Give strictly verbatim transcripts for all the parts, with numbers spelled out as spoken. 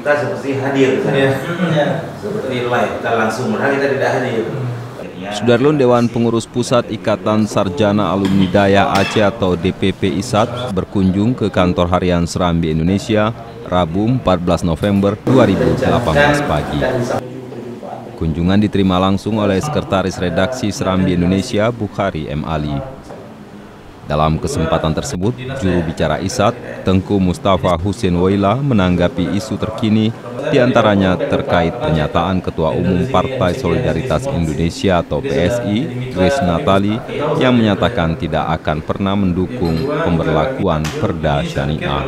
kita seperti hadir, ya. Seperti live, kita langsung mereka kita tidak hadir. Sudarlun Dewan Pengurus Pusat Ikatan Sarjana Alumni Daya Aceh atau D P P I S A D berkunjung ke kantor harian Serambi Indonesia Rabu empat belas November dua ribu delapan belas pagi. Kunjungan diterima langsung oleh Sekretaris Redaksi Serambi Indonesia Bukhari M. Ali. Dalam kesempatan tersebut, juru bicara I S A D, Tengku Mustafa Husin Waila menanggapi isu terkini, diantaranya terkait pernyataan Ketua Umum Partai Solidaritas Indonesia atau P S I, Grace Natali, yang menyatakan tidak akan pernah mendukung pemberlakuan Perda Syariah.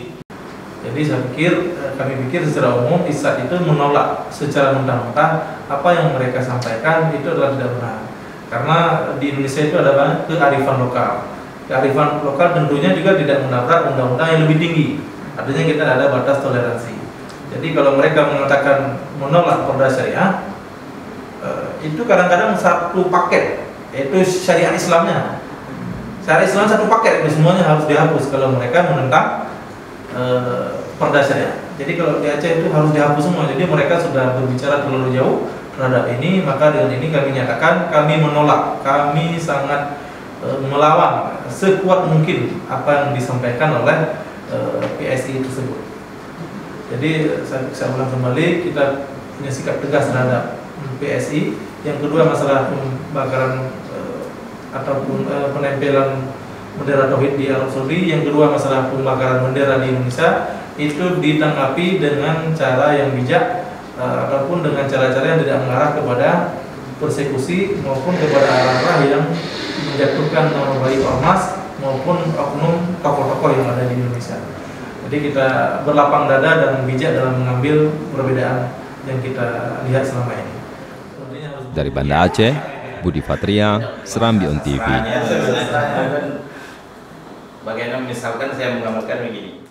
Jadi saya pikir, kami pikir secara umum I S A D itu menolak secara mentah-mentah apa yang mereka sampaikan itu adalah tidak benar. Karena di Indonesia itu ada banyak kearifan lokal. Kearifan lokal tentunya juga tidak menabrak undang-undang yang lebih tinggi. Artinya kita ada batas toleransi. Jadi kalau mereka mengatakan menolak Perda Syariah, itu kadang-kadang satu paket, yaitu syariat Islamnya. Syariat Islam satu paket, itu semuanya harus dihapus kalau mereka menentang uh, Perda Syariah. Jadi kalau di Aceh itu harus dihapus semua. Jadi mereka sudah berbicara terlalu jauh terhadap ini, maka dengan ini kami nyatakan kami menolak, kami sangat melawan sekuat mungkin apa yang disampaikan oleh uh, P S I tersebut. Jadi saya, saya ulang kembali, kita punya sikap tegas terhadap P S I. Yang kedua, masalah pembakaran uh, ataupun uh, penempelan bendera tauhid di Arab Saudi. Yang kedua, masalah pembakaran bendera di Indonesia, itu ditanggapi dengan cara yang bijak uh, ataupun dengan cara-cara yang tidak mengarah kepada persekusi maupun kepada arah-arah yang menjatuhkan nama baik ormas maupun oknum tokoh-tokoh yang ada di Indonesia. Jadi kita berlapang dada dan bijak dalam mengambil perbedaan yang kita lihat selama ini. Dari Banda Aceh, Budi Fatria, Serambi On T V. Bagaimana misalkan saya menggambarkan begini.